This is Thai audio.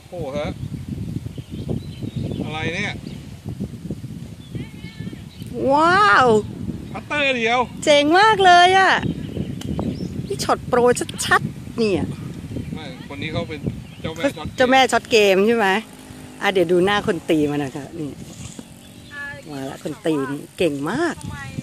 โอ้โหฮะอะไรเนี่ยว้าวพัตเตอร์เดียวเจ๋งมากเลยอ่ะนี่ช็อตโปรชัดๆเนี่ยไม่คนนี้เขาเป็นเจ้าแม่ช็อตเจ้าแม่ช็อตเกมใช่ไหมเดี๋ยวดูหน้าคนตีมันนะคะนี่มาแล้วคนตีนี่เก่งมากทำไม